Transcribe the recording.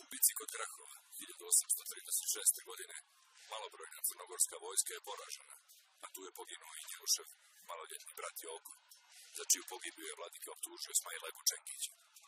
bici kod Grahova 1836. godine malobrojna crnogorska vojska je poražena, a tu je poginuo i Njelušev maloljetni brat Joko, za čiju pogibiju je vladika optužio Smajla Gučengića.